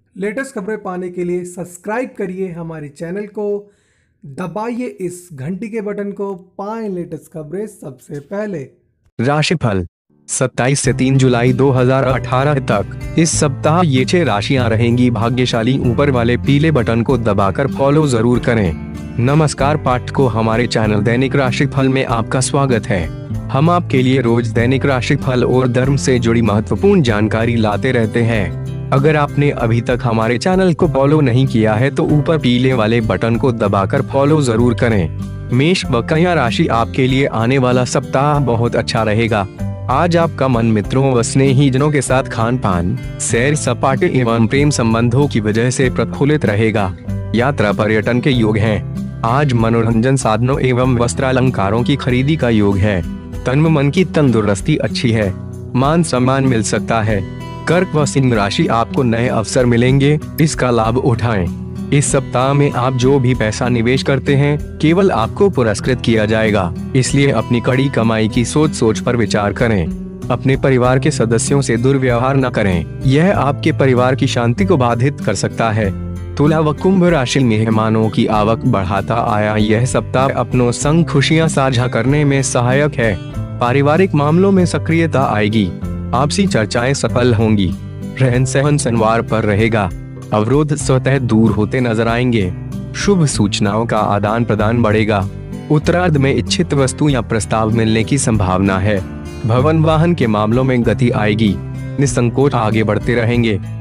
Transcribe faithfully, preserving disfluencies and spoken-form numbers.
Latest खबरें पाने के लिए सब्सक्राइब करिए हमारे चैनल को, दबाइए इस घंटी के बटन को, पाएं लेटेस्ट खबरें सबसे पहले। राशिफल सत्ताईस से तीन जुलाई दो हज़ार अठारह तक इस सप्ताह ये छह राशियां रहेंगी भाग्यशाली। ऊपर वाले पीले बटन को दबाकर फॉलो जरूर करें। नमस्कार पाठकों, हमारे चैनल दैनिक राशिफल में आपका स्वागत है। हम आपके लिए रोज दैनिक राशिफल और धर्म से जुड़ी महत्वपूर्ण जानकारी लाते रहते हैं। अगर आपने अभी तक हमारे चैनल को फॉलो नहीं किया है तो ऊपर पीले वाले बटन को दबाकर फॉलो जरूर करें। मेष व कन्या राशि, आपके लिए आने वाला सप्ताह बहुत अच्छा रहेगा। आज आपका मन मित्रों व स्नेहीजनों के साथ खान पान, सैर सपाटे एवं प्रेम संबंधों की वजह से प्रफुल्लित रहेगा। यात्रा पर्यटन के योग हैं। आज मनोरंजन साधनों एवं वस्त्रालंकारों की खरीदी का योग है। तन मन की तंदुरुस्ती अच्छी है। मान सम्मान मिल सकता है। कर्क व सिंह राशि, आपको नए अवसर मिलेंगे, इसका लाभ उठाएं। इस सप्ताह में आप जो भी पैसा निवेश करते हैं केवल आपको पुरस्कृत किया जाएगा, इसलिए अपनी कड़ी कमाई की सोच सोच पर विचार करें। अपने परिवार के सदस्यों से दुर्व्यवहार न करें, यह आपके परिवार की शांति को बाधित कर सकता है। तुला व कुंभ राशि, मेहमानों की आवक बढ़ाता आया यह सप्ताह अपनों संग खुशियां साझा करने में सहायक है। पारिवारिक मामलों में सक्रियता आएगी। आपसी चर्चाएं सफल होंगी। रहन सहन संवार पर रहेगा। अवरोध स्वतः दूर होते नजर आएंगे। शुभ सूचनाओं का आदान प्रदान बढ़ेगा। उत्तरार्ध में इच्छित वस्तु या प्रस्ताव मिलने की संभावना है। भवन वाहन के मामलों में गति आएगी। निसंकोच आगे बढ़ते रहेंगे।